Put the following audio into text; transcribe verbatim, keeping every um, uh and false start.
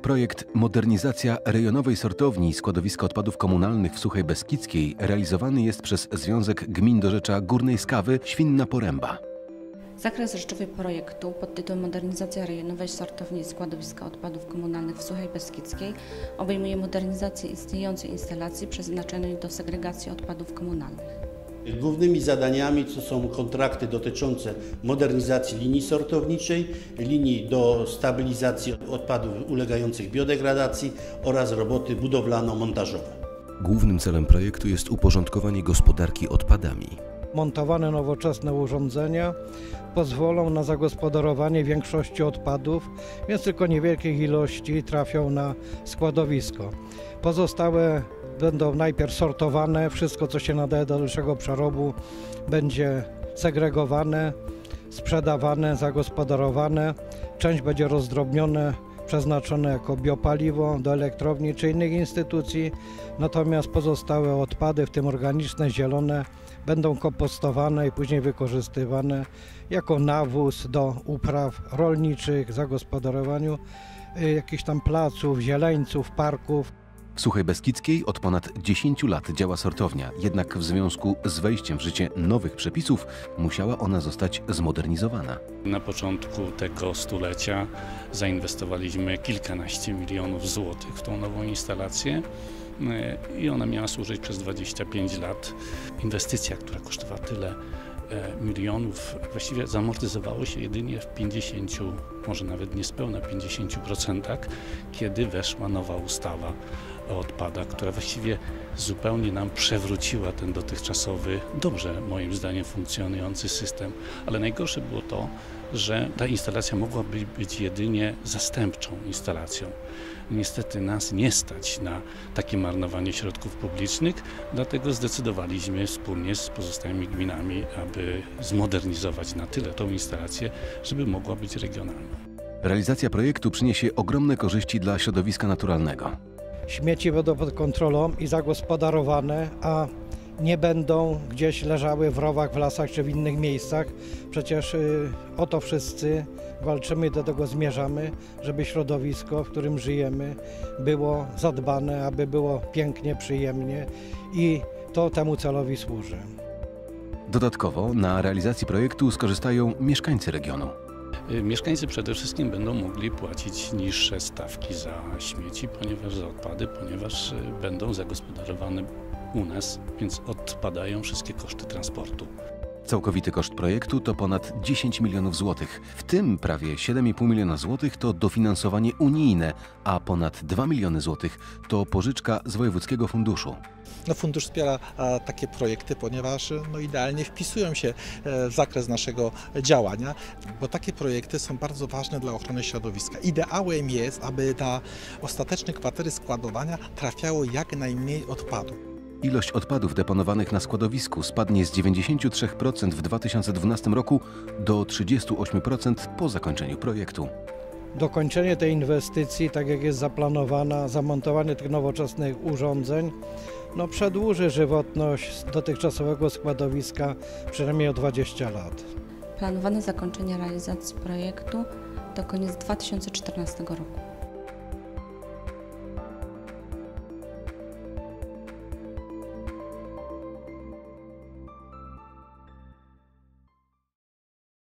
Projekt Modernizacja rejonowej sortowni i składowiska odpadów komunalnych w Suchej Beskidzkiej realizowany jest przez Związek Gmin Dorzecza Górnej Skawy Świnna Poręba. Zakres rzeczowy projektu pod tytułem Modernizacja rejonowej sortowni i składowiska odpadów komunalnych w Suchej Beskidzkiej obejmuje modernizację istniejącej instalacji przeznaczonej do segregacji odpadów komunalnych. Głównymi zadaniami to są kontrakty dotyczące modernizacji linii sortowniczej, linii do stabilizacji odpadów ulegających biodegradacji oraz roboty budowlano-montażowe. Głównym celem projektu jest uporządkowanie gospodarki odpadami. Montowane nowoczesne urządzenia pozwolą na zagospodarowanie większości odpadów, więc tylko niewielkich ilości trafią na składowisko. Pozostałe będą najpierw sortowane, wszystko co się nadaje do dalszego przerobu będzie segregowane, sprzedawane, zagospodarowane. Część będzie rozdrobnione, przeznaczone jako biopaliwo do elektrowni czy innych instytucji, natomiast pozostałe odpady, w tym organiczne, zielone, będą kompostowane i później wykorzystywane jako nawóz do upraw rolniczych, zagospodarowaniu jakichś tam placów, zieleńców, parków. W Suchej Beskidzkiej od ponad dziesięciu lat działa sortownia, jednak w związku z wejściem w życie nowych przepisów musiała ona zostać zmodernizowana. Na początku tego stulecia zainwestowaliśmy kilkanaście milionów złotych w tą nową instalację i ona miała służyć przez dwadzieścia pięć lat. Inwestycja, która kosztowała tyle milionów, właściwie zamortyzowało się jedynie w pięćdziesięciu, może nawet niespełna pięćdziesięciu procentach, kiedy weszła nowa ustawa o odpadach, która właściwie zupełnie nam przewróciła ten dotychczasowy, dobrze moim zdaniem funkcjonujący system. Ale najgorsze było to, że ta instalacja mogła być jedynie zastępczą instalacją. Niestety nas nie stać na takie marnowanie środków publicznych, dlatego zdecydowaliśmy wspólnie z pozostałymi gminami, aby zmodernizować na tyle tą instalację, żeby mogła być regionalna. Realizacja projektu przyniesie ogromne korzyści dla środowiska naturalnego. Śmieci będą pod kontrolą i zagospodarowane, a nie będą gdzieś leżały w rowach, w lasach czy w innych miejscach. Przecież y, o to wszyscy walczymy, do tego zmierzamy, żeby środowisko, w którym żyjemy, było zadbane, aby było pięknie, przyjemnie i to temu celowi służy. Dodatkowo na realizacji projektu skorzystają mieszkańcy regionu. Mieszkańcy przede wszystkim będą mogli płacić niższe stawki za śmieci, ponieważ za odpady, ponieważ będą zagospodarowane u nas, więc odpadają wszystkie koszty transportu. Całkowity koszt projektu to ponad dziesięć milionów złotych, w tym prawie siedem i pół miliona złotych to dofinansowanie unijne, a ponad dwa miliony złotych to pożyczka z Wojewódzkiego Funduszu. No, fundusz wspiera a, takie projekty, ponieważ no, idealnie wpisują się e, w zakres naszego działania, bo takie projekty są bardzo ważne dla ochrony środowiska. Ideałem jest, aby na ostateczne kwatery składowania trafiało jak najmniej odpadów. Ilość odpadów deponowanych na składowisku spadnie z dziewięćdziesięciu trzech procent w dwa tysiące dwunastym roku do trzydziestu ośmiu procent po zakończeniu projektu. Dokończenie tej inwestycji, tak jak jest zaplanowana, zamontowanie tych nowoczesnych urządzeń, no przedłuży żywotność dotychczasowego składowiska przynajmniej o dwadzieścia lat. Planowane zakończenie realizacji projektu to koniec dwa tysiące czternastego roku.